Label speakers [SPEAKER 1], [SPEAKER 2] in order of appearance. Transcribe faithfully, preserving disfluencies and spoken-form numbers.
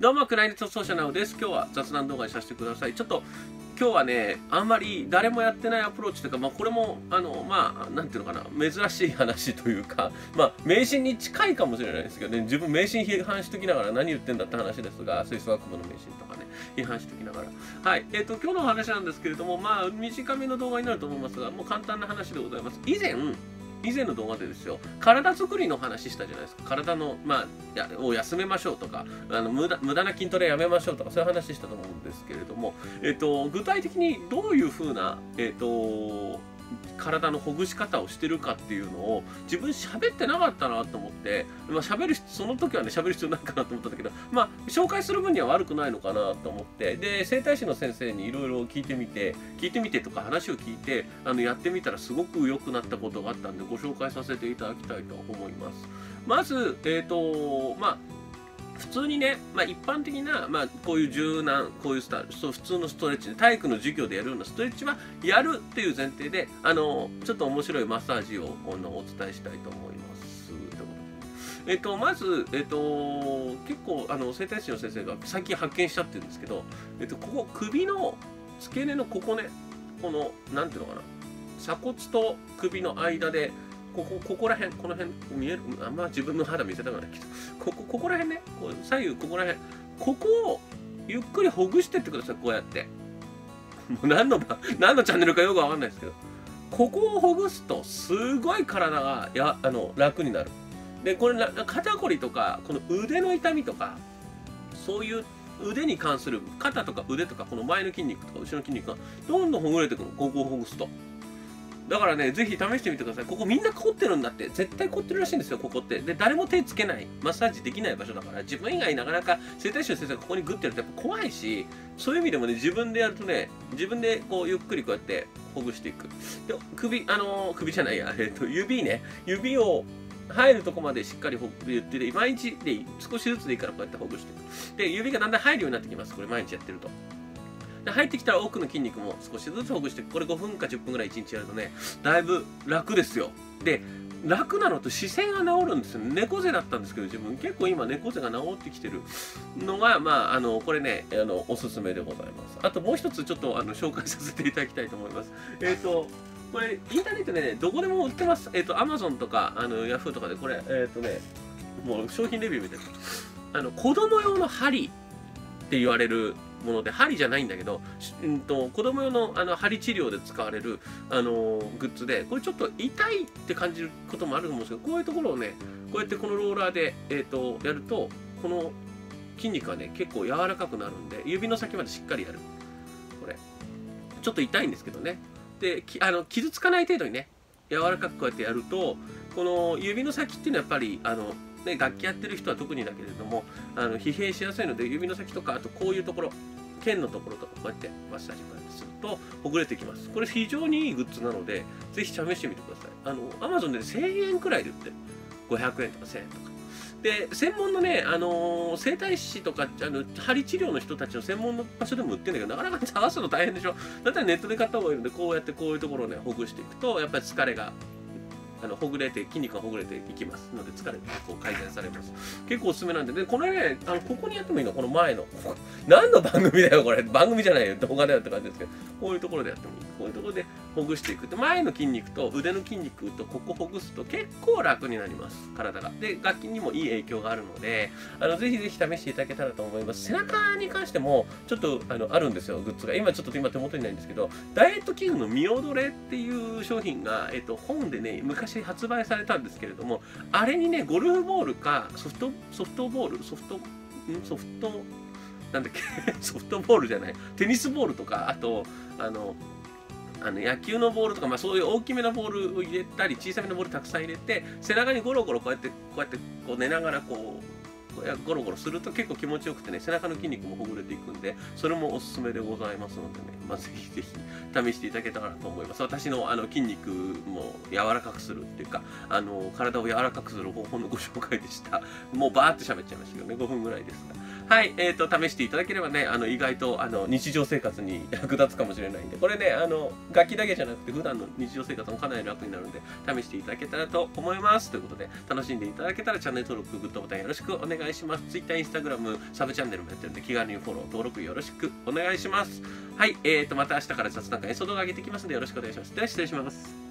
[SPEAKER 1] どうも、クライネット奏者なおです。今日は雑談動画にさせてください。ちょっと、今日はね、あんまり誰もやってないアプローチというか、まあ、これも、あの、まあ、なんていうのかな、珍しい話というか、まあ、迷信に近いかもしれないですけどね、自分迷信批判しときながら何言ってんだって話ですが、吹奏楽部の迷信とかね、批判しときながら。はい。えっと、今日のお話なんですけれども、まあ、短めの動画になると思いますが、もう簡単な話でございます。以前、以前の動画でですよ、体作りの話したじゃないですか。体の、まあ、やを休めましょうとか、あの無駄、無駄な筋トレやめましょうとか、そういう話したと思うんですけれども、えっと、具体的にどういうふうな、えっと、体のほぐし方をしてるかっていうのを自分喋ってなかったなと思って、まあ、喋るその時はね喋る必要ないかなと思ったんだけど、まあ紹介する分には悪くないのかなと思って、で整体師の先生にいろいろ聞いてみて聞いてみてとか話を聞いてあのやってみたらすごく良くなったことがあったんでご紹介させていただきたいと思います。まずえっとまあ普通にね、まあ、一般的な、まあ、こういう柔軟、こういうスタイル、そう普通のストレッチ、体育の授業でやるようなストレッチはやるっていう前提で、あの、ちょっと面白いマッサージをあのお伝えしたいと思います。えっと、まず、えっと、結構、あの、整体師の先生が最近発見したって言うんですけど、えっと、ここ、首の付け根のここね、この、なんていうのかな、鎖骨と首の間で、ここ、ここら辺、この辺、見える、あんま自分の肌見せたくないけど、ここ、ここら辺ね、こう左右、ここら辺、ここをゆっくりほぐしてってください、こうやって。もう何の、何のチャンネルかよくわかんないですけど、ここをほぐすと、すごい体が、や、あの、楽になる。で、これ、肩こりとか、この腕の痛みとか、そういう腕に関する、肩とか腕とか、この前の筋肉とか後ろの筋肉が、どんどんほぐれてくるの、ここをほぐすと。だからね、ぜひ試してみてください。ここみんな凝ってるんだって。絶対凝ってるらしいんですよ、ここって。で、誰も手つけない。マッサージできない場所だから、自分以外なかなか整体師の先生がここにグッてやるとやっぱ怖いし、そういう意味でもね、自分でやるとね、自分でこうゆっくりこうやってほぐしていく。で、首、あのー、首じゃないや、えっと、指ね、指を入るとこまでしっかりほぐって、毎日でいい。少しずつでいいからこうやってほぐしていく。で、指がだんだん入るようになってきます。これ毎日やってると。で入ってきたら奥の筋肉も少しずつほぐして、これごふんかじゅっぷんぐらいいちにちやるとね、だいぶ楽ですよ。で、楽なのと視線が治るんですよ。猫背だったんですけど、自分結構今猫背が治ってきてるのが、まあ、あの、これね、あの、おすすめでございます。あともう一つちょっとあの紹介させていただきたいと思います。えっと、これ、インターネットでね、どこでも売ってます。えっと、アマゾンとか、あの、ヤフーとかで、これ、えっとね、もう商品レビューみたいな。あの、子供用の針って言われるもので、針じゃないんだけど、うんと、子供用のあの針治療で使われる、あのー、グッズで、これちょっと痛いって感じることもあると思うんですけど、こういうところをね、こうやってこのローラーで、えーと、やると、この筋肉がね、結構柔らかくなるんで、指の先までしっかりやる。これ。ちょっと痛いんですけどね。で、きあの傷つかない程度にね、柔らかくこうやってやると、この指の先っていうのはやっぱり、あの、ね、楽器やってる人は特にだけれども、あの疲弊しやすいので、指の先とか、あとこういうところ、剣のところとか、こうやってマッサージこうやってすると、ほぐれてきます。これ非常にいいグッズなので、ぜひ試してみてください。あの、アマゾンでせんえんくらいで売ってる。ごひゃくえんとかせんえんとか。で、専門のね、あのー、整体師とか、あの、針治療の人たちの専門の場所でも売ってるんだけど、なかなか探すの大変でしょ。だったらネットで買った方がいいので、こうやってこういうところをね、ほぐしていくと、やっぱり疲れが、あのほぐれて、筋肉がほぐれていきますので、疲れがこう改善されます。結構おすすめなんで、で、これね、あのここにやってもいいの、この前の。何の番組だよ、これ。番組じゃないよ、動画だよって感じですけど、こういうところでやってもいい。こういうところでほぐしていく。で、前の筋肉と腕の筋肉とここほぐすと結構楽になります、体が。で、楽器にもいい影響があるので、あのぜひぜひ試していただけたらと思います。背中に関しても、ちょっとあのあるんですよ、グッズが。今ちょっと今手元にないんですけど、ダイエット器具のミオドレっていう商品が、えっと、本でね、昔発売されたんですけれども、あれにね、ゴルフボールかソフト、ソフトボール、ソフト、んソフト、なんだっけソフトボールじゃない、テニスボールとか、あと、あの、あの野球のボールとか、まあ、そういう大きめのボールを入れたり、小さめのボールたくさん入れて、背中にゴロゴロこうやって、こうやってこう寝ながらこう、ゴロゴロすると結構気持ちよくてね、背中の筋肉もほぐれていくんで、それもおすすめでございますのでね、まあ、ぜひぜひ試していただけたらと思います。私のあの筋肉も柔らかくするっていうか、あの体を柔らかくする方法のご紹介でした。もうバーって喋っちゃいましたけどね、ごふんぐらいですが。 はい、えっと、試していただければね、あの、意外と、あの、日常生活に役立つかもしれないんで、これね、あの、楽器だけじゃなくて、普段の日常生活もかなり楽になるので、試していただけたらと思います。ということで、楽しんでいただけたらチャンネル登録、グッドボタンよろしくお願いします。Twitter、Instagram、サブチャンネルもやってるんで、気軽にフォロー、登録よろしくお願いします。はい、えっと、また明日から雑談会、演奏動画上げていきますので、よろしくお願いします。では、失礼します。